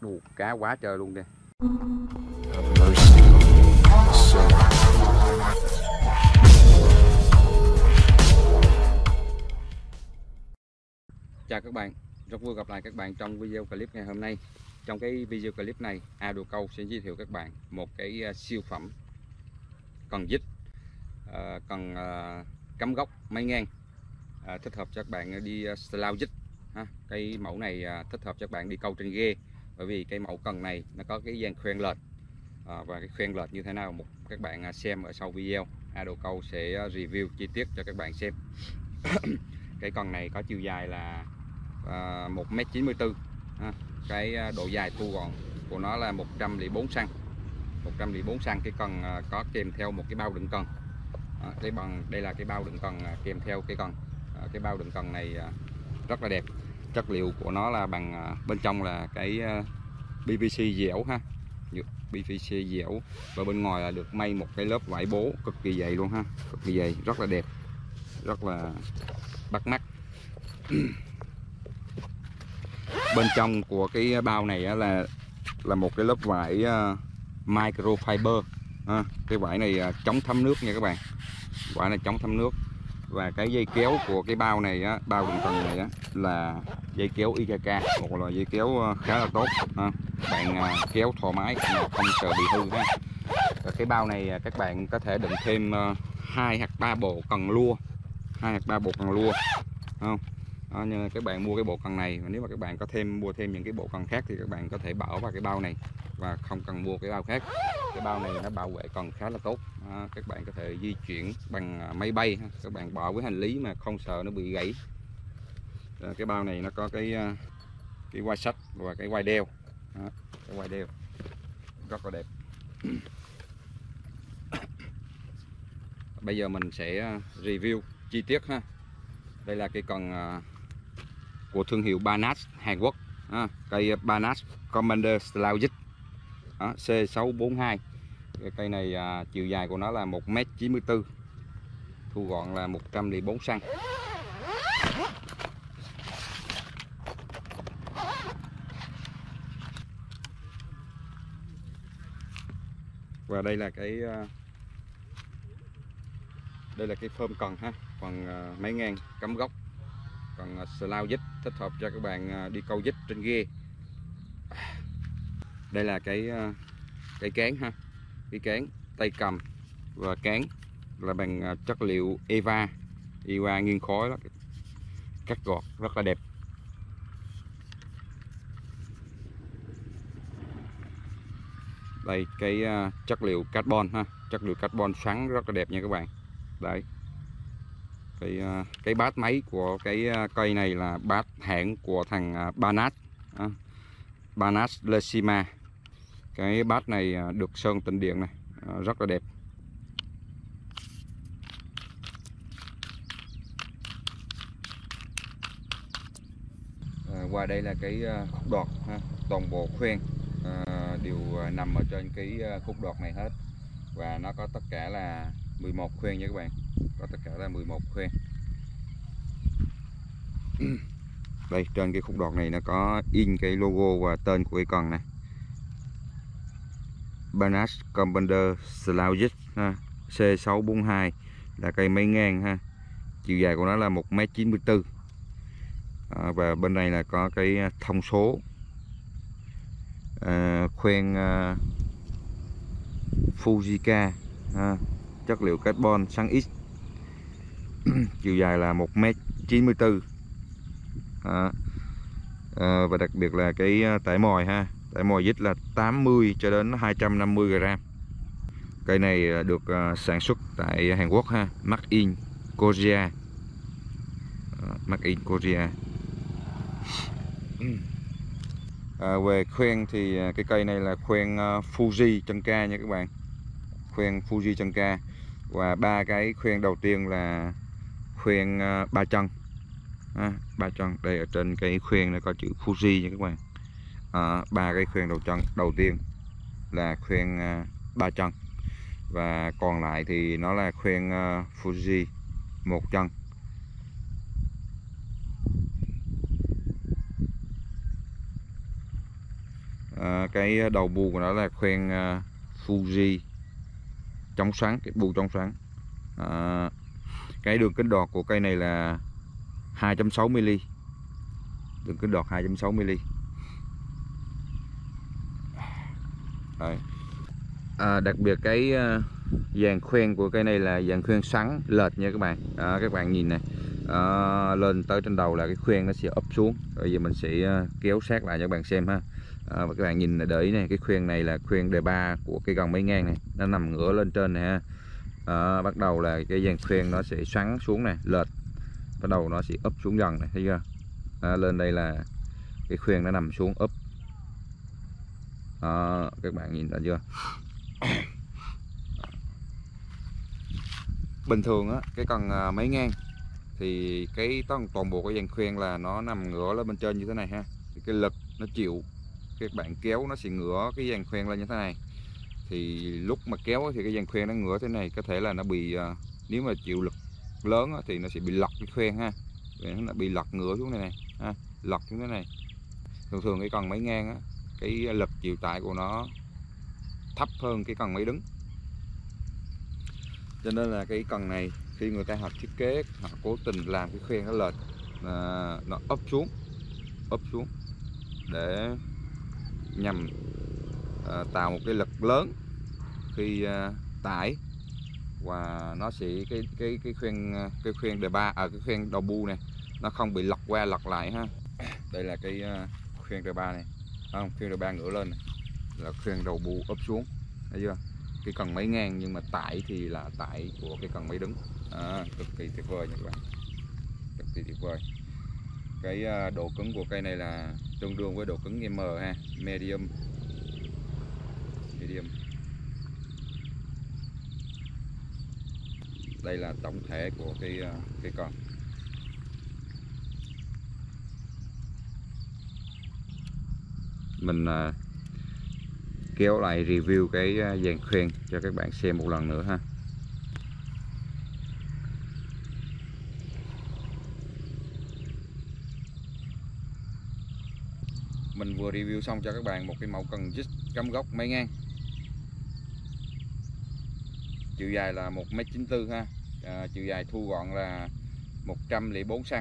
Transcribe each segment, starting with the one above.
Đủ cá quá trời luôn đây. Chào các bạn, rất vui gặp lại các bạn trong video clip ngày hôm nay. Trong cái video clip này, Ado Câu sẽ giới thiệu các bạn một cái siêu phẩm cần dít, cần cắm gốc máy ngang, thích hợp cho các bạn đi slow dít. Cái mẫu này thích hợp cho các bạn đi câu trên ghe, bởi vì cái mẫu cần này nó có cái dàn khoen lệch, và cái khoen lệch như thế nào các bạn xem ở sau video. Ado Câu sẽ review chi tiết cho các bạn xem. Cái con này có chiều dài là 1m94, cái độ dài thu gọn của nó là 104 cm. 104 cm. Cái cần có kèm theo một cái bao đựng cần. Đây là cái bao đựng cần kèm theo cái cần. Cái bao đựng cần này rất là đẹp. Chất liệu của nó là bằng bên trong là cái PVC dẻo ha, PVC dẻo, và bên ngoài là được may một cái lớp vải bố cực kỳ dày luôn ha, cực kỳ dày, rất là đẹp, rất là bắt mắt. Bên trong của cái bao này là một cái lớp vải microfiber. Cái vải này chống thấm nước nha các bạn. Vải này chống thấm nước. Và cái dây kéo của cái bao này bao đựng cần này là dây kéo IKK, một loại dây kéo khá là tốt. Bạn kéo thoải mái mà không sợ bị hư ha. Cái bao này các bạn có thể đựng thêm 2 hoặc 3 bộ cần lua, 2 hoặc 3 bộ cần lua, không? Nhưng các bạn mua cái bộ cần này, và nếu mà các bạn có mua thêm những cái bộ cần khác thì các bạn có thể bỏ vào cái bao này và không cần mua cái bao khác. Cái bao này nó bảo vệ cần khá là tốt. Các bạn có thể di chuyển bằng máy bay, các bạn bỏ với hành lý mà không sợ nó bị gãy. Cái bao này nó có cái quai sắt và cái quai đeo. Cái quai đeo rất là đẹp. Bây giờ mình sẽ review chi tiết ha. Đây là cây cần của thương hiệu Banas Hàn Quốc, cây Banas Commander Slow Jig C642. Cái cây này chiều dài của nó là 1m94, thu gọn là 104 cm. Và đây là cái phơm cần ha, phần máy ngang cắm gốc, còn slow dít thích hợp cho các bạn đi câu dít trên ghe. Đây là cái cán ha, cái cán tay cầm và cán là bằng chất liệu EVA nghiêng khói đó, cắt gọt rất là đẹp. Đây cái chất liệu carbon ha, chất liệu carbon xoắn rất là đẹp nha các bạn. Đấy, cái bát máy của cái cây này là bát hãng của thằng Banas, Banas Lessima. Cái bát này được sơn tĩnh điện này, rất là đẹp. Qua đây là cái khúc đọt ha, toàn bộ khoen đều nằm ở trên cái khúc đọt này hết, và nó có tất cả là 11 khoen nha các bạn, có tất cả là 11 khoen. Đây, trên cái khúc đọt này nó có in cái logo và tên của cái cần này, Banas Commander Slow Jig C642, là cây máy ngang ha, chiều dài của nó là 1m94. Và bên này là có cái thông số khoen Fujika, chất liệu carbon sáng X, chiều dài là 1m94. Và đặc biệt là cái tải mồi ha, tải mồi dít là 80 cho đến 250 g. Cây này được sản xuất tại Hàn Quốc ha, Made in Korea, Made in Korea. Về khoen thì cái cây này là khoen Fuji chân ca nha các bạn, khoen Fuji chân ca, và 3 cái khoen đầu tiên là khoen 3 chân, 3 chân. Đây ở trên cái khoen này có chữ Fuji nha các bạn. 3 cái khoen đầu tiên là khoen 3 chân, và còn lại thì nó là khoen Fuji 1 chân. Cái đầu bu của nó là khoen Fuji chống xoắn, cái bu chống xoắn. Cái đường kính đọt của cây này là 2.6 mm, đường kính đọt 2.6 mm. Đặc biệt cái dàn khoen của cây này là dàn khoen xoắn lệch nha các bạn. Các bạn nhìn này, lên tới trên đầu là cái khoen nó sẽ ấp xuống. Bây giờ mình sẽ kéo sát lại cho các bạn xem ha. Và các bạn nhìn để ý này, cái khoen này là khoen đề ba của cây gần mấy ngang này, nó nằm ngửa lên trên này ha. Bắt đầu là cái dàn khoen nó sẽ xoắn xuống này, lệch, bắt đầu nó sẽ ấp xuống dần này, thấy chưa? Lên đây là cái khoen nó nằm xuống ấp. Các bạn nhìn thấy chưa? Bình thường á, cái cần mấy ngang thì cái toàn bộ cái dàn khoen là nó nằm ngửa lên bên trên như thế này ha. Thì cái lực nó chịu, các bạn kéo nó sẽ ngửa cái dàn khoen lên như thế này. Thì lúc mà kéo thì cái dàn khoen nó ngửa thế này, có thể là nó bị nếu mà chịu lực lớn á, thì nó sẽ bị lật cái khoen ha. Nó bị lật ngửa xuống đây này ha, lật xuống thế này. Thường cái cần máy ngang á, cái lực chịu tải của nó thấp hơn cái cần máy đứng, cho nên là cái cần này khi người ta học thiết kế, họ cố tình làm cái khoen nó lệch, nó ấp xuống để nhằm tạo một cái lực lớn khi tải, và nó sẽ cái khoen đề ba, cái khoen đầu bu này nó không bị lật qua lật lại ha. Đây là cái khoen đề ba này, không, khoen đề ba ngửa lên này, là khoen đầu bu ấp xuống, thấy chưa? Cái cần máy ngang nhưng mà tải thì là tải của cái cần máy đứng. Cực kỳ tuyệt vời nha các bạn, cực kỳ tuyệt vời. Cái độ cứng của cây này là tương đương với độ cứng M ha, medium. Đây là tổng thể của cái con. Mình kéo lại review cái dàn khoen cho các bạn xem một lần nữa ha. Mình vừa review xong cho các bạn một cái mẫu cần dít cắm gốc máy ngang, chiều dài là 1m94 ha, chiều dài thu gọn là 104 cm.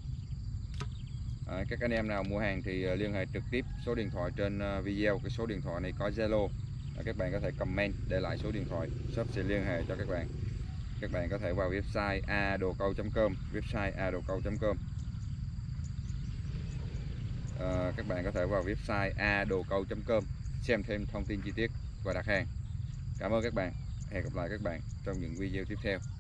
Các anh em nào mua hàng thì liên hệ trực tiếp số điện thoại trên video. Cái số điện thoại này có Zalo, các bạn có thể comment để lại số điện thoại, shop sẽ liên hệ cho các bạn. Các bạn có thể vào website adocau.com, website adocau.com. Các bạn có thể vào website adocau.com xem thêm thông tin chi tiết và đặt hàng. Cảm ơn các bạn. Hẹn gặp lại các bạn trong những video tiếp theo.